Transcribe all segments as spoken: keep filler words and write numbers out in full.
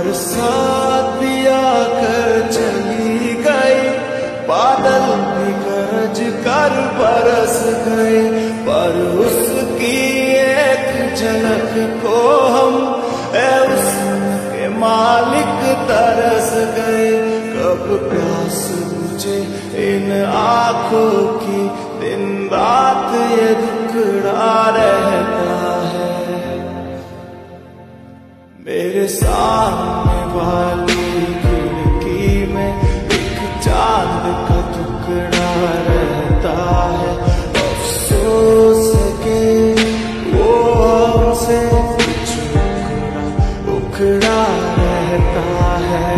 बरसात भी आकर चली गई, बादल भी गरज कर बरस गए, पर उसकी एक झलक को हम ए उसके मालिक तरस गए। कब प्यास मुझे इन आँखों की, दिन रात ये दुखड़ा रहता है। मेरे सामने वाली खिड़की में एक चांद का टुकड़ा रहता है। अफसोस के वो हमसे कुछ उखड़ा उखड़ा रहता है।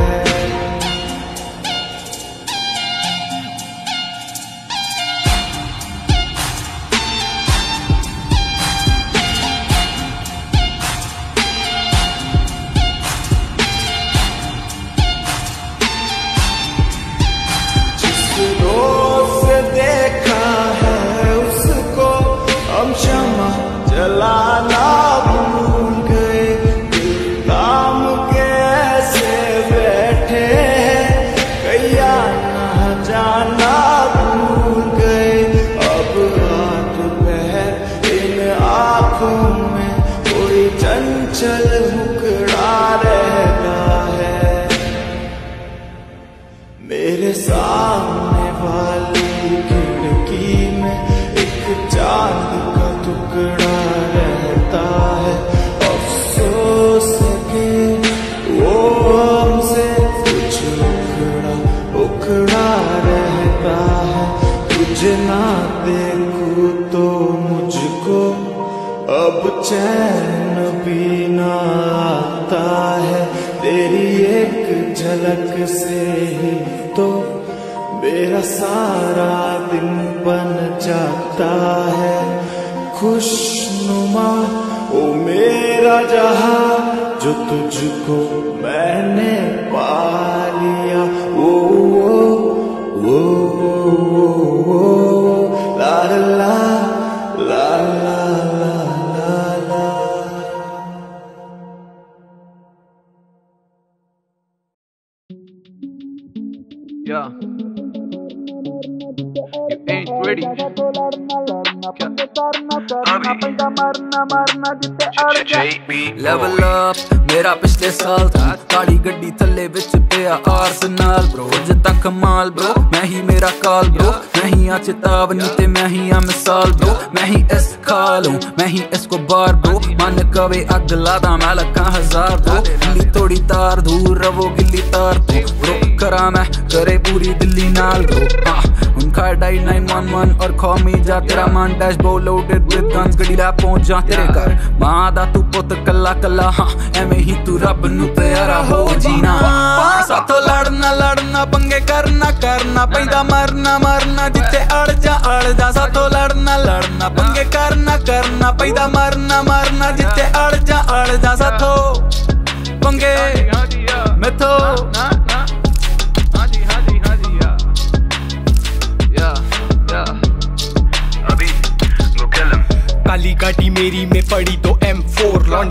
जलाना भूल गए, दिल थाम के ऐसे बैठे हैं, कैया ना जाना भूल गए। अब रात पहर इन आँखों में कोई चंचल मुखड़ा रहता है। मेरे सामने वाली खिड़की में एक चांद का टुकड़ा रहता है। अफसोस के वो हमसे कुछ उखड़ा उखड़ा रहता है। तुझे ना देखूं तो मुझको अब चैन भी ना आता है। तेरी एक झलक से ही तो मेरा सारा दिन बन जाता है। खुशनुमा ओ मेरा जहां जो तुझको मैंने पा लिया। ओ ओ ओ ओ ला ला ला ला ला ला। Yeah, you ain't ready. Level up मेरा पिछले साल था, काली गड्डी थल्ले विच पिया आर्सेनल ब्रो। जिता कमाल ब्रो, मैं ही मेरा काल ब्रो, मैं ही आ चेतावनी ते मैं ही आ मिसाल ब्रो। मैं ही इस खाल हूँ, मैं ही इसको बार ब्रो। मन कवे अग लादा मैं लखा हजार ब्रो। गिल्ली थोड़ी तार दूर रवो गिल्ली तार तो ब्रो। करा मैं करे पूरी दिल्ली नाल ब्रो। उनका डाई नाइन वन वन और खो मी जा तेरा मन डैश बो लोडेड विद गन्स गड्डी लै पहुंच जा तेरे घर। मां दा तू पुत कला कला हाँ एवें ही तू रब नू प्यारा हो जीना। साथों लड़ना लड़ना पंगे करना करना पैदा मरना मरना जिथे अड़ जा अड़ जा। साथों लड़ना लड़ना पंगे करना करना पैदा मरना मरना जिथे अड़ जा अड़ जा। साथों पंगे मैथों काली गाड़ी मेरी में पड़ी तो एम फोर